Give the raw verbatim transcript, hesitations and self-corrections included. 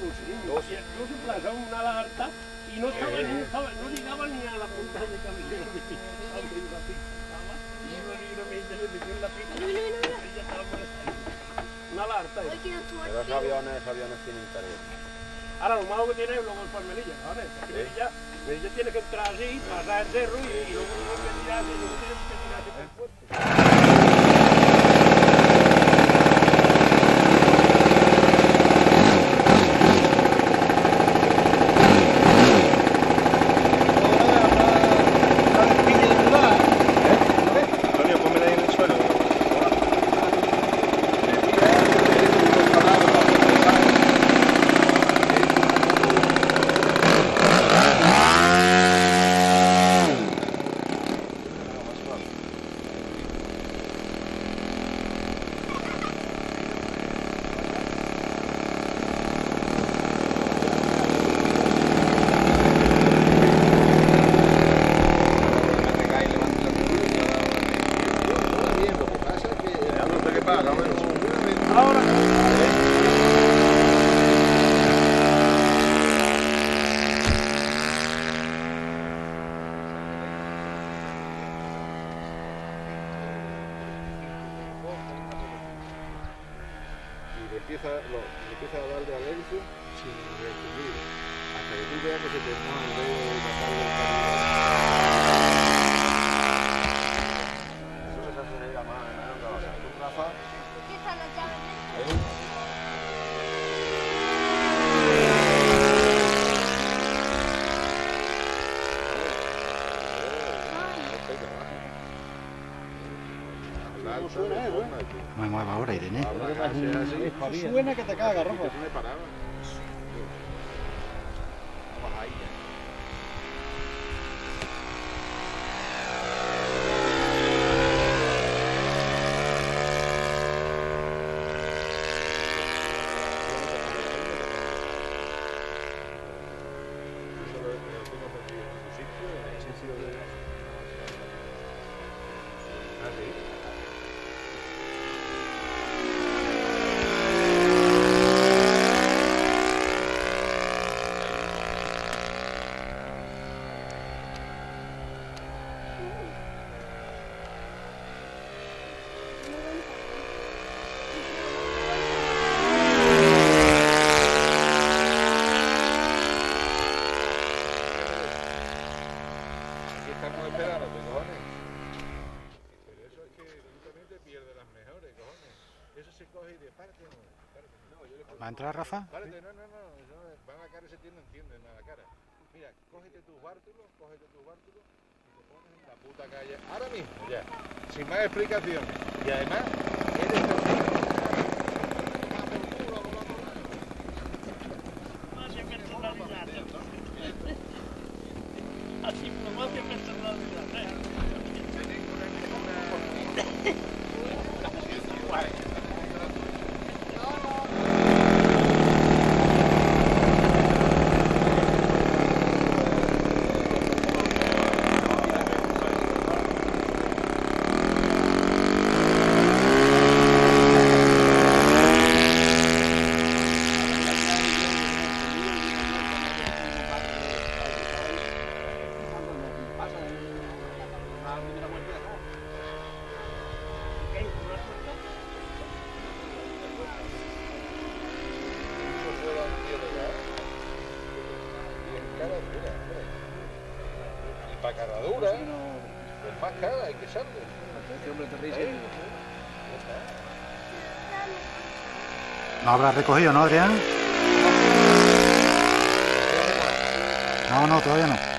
dos en plaza, una larta, y no estaba, eh. no, estaba, no llegaba ni a la punta de camino. Y uno me dice, le metió en la pista, y ella estaba por esa. Una larta. Pero esos aviones, esos aviones tienen interés. Ahora lo malo que tiene es luego el Palmerilla, ¿vale? Ella, ella tiene que entrar así, pasar el cerro y, y luego tiene que tirarse, y luego tiene que tirarse por el puerto. Empieza, lo, empieza a darle al éxito sin recibir hasta que tú veas que se te pone el dedo de pasar el camino. Eso se acelera más, ¿no? O sea, tú, Rafa. ¿Qué están las llaves? No me mueva ahora, Irene. Suena que te caga, Rafa. Estamos esperando, cojones. Pero eso es que justamente pierde las mejores, cojones. Eso se coge y de parte no. no yo le ¿Va a entrar, Rafa? Párate, no, no, no. Eso van a la cara y se tienen, entienden a la cara. Mira, cógete tus bártulos, cógete tus bártulos y te pones en la puta calle. Ahora mismo, ya. Sin más explicaciones. Y además, eres así. Así, diplomacia personalidad, ¿eh? Para carradura, ¿eh? Es más cara, hay que echarle. Este hombre te ríe. ¿No habrá recogido, no, Adrián? No, no, todavía no.